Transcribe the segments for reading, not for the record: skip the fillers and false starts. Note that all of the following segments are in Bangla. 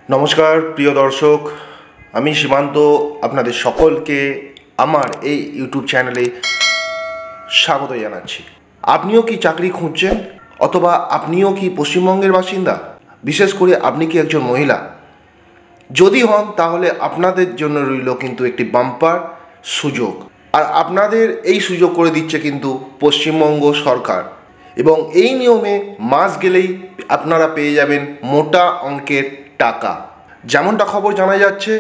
নমস্কার প্রিয় দর্শক, আমি সীমান্ত আপনাদের সকলকে আমার এই ইউটিউব চ্যানেলে স্বাগত জানাচ্ছি। আপনিও কি চাকরি খুঁজছেন, অথবা আপনিও কি পশ্চিমবঙ্গের বাসিন্দা? বিশেষ করে আপনি কি একজন মহিলা? যদি হন তাহলে আপনাদের জন্য রইল কিন্তু একটি বাম্পার সুযোগ, আর আপনাদের এই সুযোগ করে দিচ্ছে কিন্তু পশ্চিমবঙ্গ সরকার। এবং এই নিয়মে মাস গেলেই আপনারা পেয়ে যাবেন মোটা অঙ্কের টাকা। যেমনটা খবর জানা যাচ্ছে,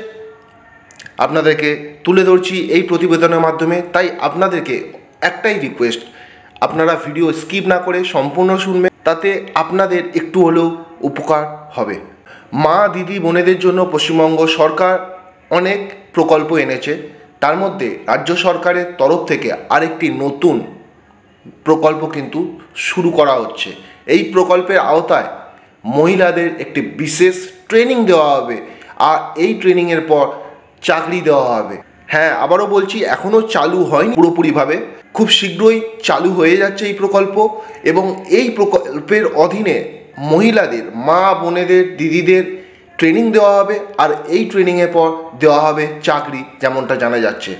আপনাদেরকে তুলে ধরছি এই প্রতিবেদনের মাধ্যমে। তাই আপনাদেরকে একটাই রিকোয়েস্ট, আপনারা ভিডিও স্কিপ না করে সম্পূর্ণ শুনবেন, তাতে আপনাদের একটু হলেও উপকার হবে। মা, দিদি, বোনেদের জন্য পশ্চিমবঙ্গ সরকার অনেক প্রকল্প এনেছে। তার মধ্যে রাজ্য সরকারের তরফ থেকে আরেকটি নতুন প্রকল্প কিন্তু শুরু করা হচ্ছে। এই প্রকল্পের আওতায় মহিলাদের একটি বিশেষ ট্রেনিং দেওয়া হবে, আর এই ট্রেনিংয়ের পর চাকরি দেওয়া হবে। হ্যাঁ, আবারও বলছি, এখনও চালু হয়নি পুরোপুরিভাবে, খুব শীঘ্রই চালু হয়ে যাচ্ছে এই প্রকল্প। এবং এই প্রকল্পের অধীনে মহিলাদের, মা, বোনেদের, দিদিদের ট্রেনিং দেওয়া হবে, আর এই ট্রেনিংয়ের পর দেওয়া হবে চাকরি, যেমনটা জানা যাচ্ছে।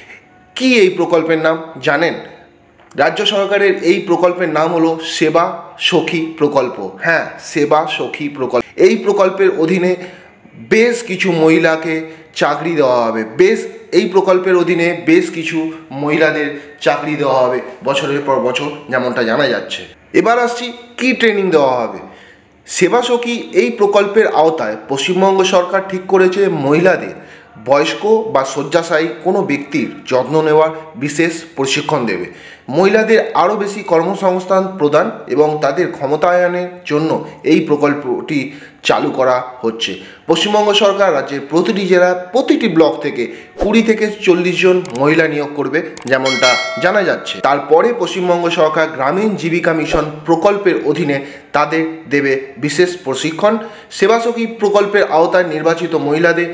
কি এই প্রকল্পের নাম জানেন? রাজ্য সরকারের এই প্রকল্পের নাম হলো সেবা সখী প্রকল্প। হ্যাঁ, সেবা সখী প্রকল্প। এই প্রকল্পের অধীনে বেশ কিছু মহিলাকে চাকরি দেওয়া হবে। এই প্রকল্পের অধীনে বেশ কিছু মহিলাদের চাকরি দেওয়া হবে বছরের পর বছর, যেমনটা জানা যাচ্ছে। এবার আসছি, কি ট্রেনিং দেওয়া হবে। সেবা সখী এই প্রকল্পের আওতায় পশ্চিমবঙ্গ সরকার ঠিক করেছে মহিলাদের বয়স্ক বা শয্যাশায়ী কোনো ব্যক্তির যত্ন নেওয়ার বিশেষ প্রশিক্ষণ দেবে। মহিলাদের আরও বেশি কর্মসংস্থান প্রদান এবং তাদের ক্ষমতায়নের জন্য এই প্রকল্পটি চালু করা হচ্ছে। পশ্চিমবঙ্গ সরকার রাজ্যের প্রতিটি জেলা, প্রতিটি ব্লক থেকে 20 থেকে 40 জন মহিলা নিয়োগ করবে, যেমনটা জানা যাচ্ছে। তারপরে পশ্চিমবঙ্গ সরকার গ্রামীণ জীবিকা মিশন প্রকল্পের অধীনে তাদের দেবে বিশেষ প্রশিক্ষণ। সেবাসখী প্রকল্পের আওতায় নির্বাচিত মহিলাদের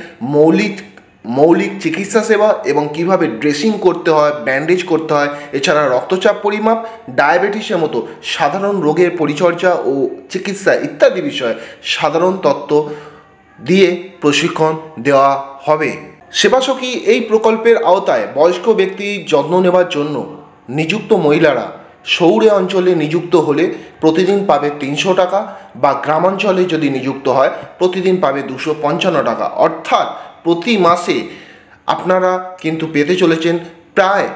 মৌলিক চিকিৎসা সেবা এবং কিভাবে ড্রেসিং করতে হয়, ব্যান্ডেজ করতে হয়, এছাড়া রক্তচাপ পরিমাপ, ডায়াবেটিসের মতো সাধারণ রোগের পরিচর্যা ও চিকিৎসা ইত্যাদি বিষয়ে সাধারণ তত্ত্ব দিয়ে প্রশিক্ষণ দেওয়া হবে। সেবাসখী এই প্রকল্পের আওতায় বয়স্ক ব্যক্তির যত্ন নেওয়ার জন্য নিযুক্ত মহিলারা শহুরে অঞ্চলে নিযুক্ত হলে প্রতিদিন পাবে 300 টাকা, বা গ্রামাঞ্চলে যদি নিযুক্ত হয় প্রতিদিন পাবে 255 টাকা। অর্থাৎ প্রতি মাসে আপনারা কিন্তু পেতে চলেছেন প্রায়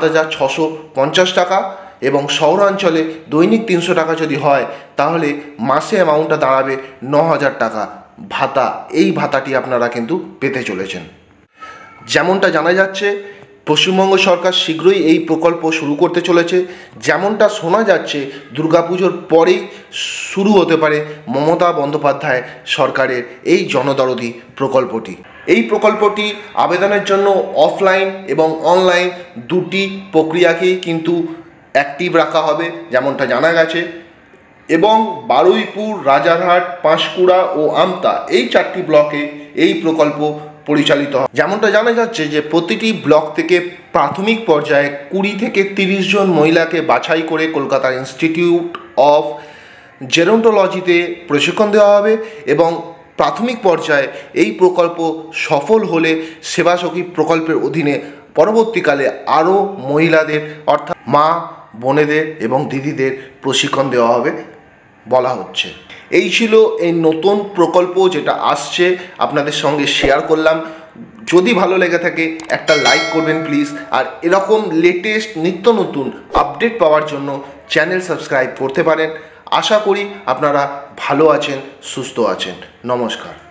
7,650 টাকা, এবং শহরাঞ্চলে দৈনিক 300 টাকা যদি হয় তাহলে মাসে অ্যামাউন্টটা দাঁড়াবে 9,000 টাকা ভাতা। এই ভাতাটি আপনারা কিন্তু পেতে চলেছেন। যেমনটা জানা যাচ্ছে, পশ্চিমবঙ্গ সরকার শীঘ্রই এই প্রকল্প শুরু করতে চলেছে। যেমনটা শোনা যাচ্ছে, দুর্গাপুজোর পরেই শুরু হতে পারে মমতা বন্দ্যোপাধ্যায় সরকারের এই জনদরদি প্রকল্পটি। এই প্রকল্পটি আবেদনের জন্য অফলাইন এবং অনলাইন দুটি প্রক্রিয়াকেই কিন্তু অ্যাক্টিভ রাখা হবে, যেমনটা জানা গেছে। এবং বারুইপুর, রাজারহাট, পাঁশকুড়া ও আমতা এই 4টি ব্লকে এই প্রকল্প পরিচালিত হয়। যেমনটা জানা যাচ্ছে যে প্রতিটি ব্লক থেকে প্রাথমিক পর্যায়ে 20 থেকে 30 জন মহিলাকে বাছাই করে কলকাতার ইনস্টিটিউট অফ জেরন্টোলজিতে প্রশিক্ষণ দেওয়া হবে। এবং প্রাথমিক পর্যায়ে এই প্রকল্প সফল হলে সেবাসখী প্রকল্পের অধীনে পরবর্তীকালে আরও মহিলাদের, অর্থাৎ মা, বোনেদের এবং দিদিদের প্রশিক্ষণ দেওয়া হবে বলা হচ্ছে। এই ছিল এই নতুন প্রকল্প যেটা আসছে, আপনাদের সঙ্গে শেয়ার করলাম। যদি ভালো লেগে থাকে একটা লাইক করবেন প্লিজ, আর এরকম লেটেস্ট নিত্য নতুন আপডেট পাওয়ার জন্য চ্যানেল সাবস্ক্রাইব করতে পারেন। আশা করি আপনারা ভালো আছেন, সুস্থ আছেন। নমস্কার।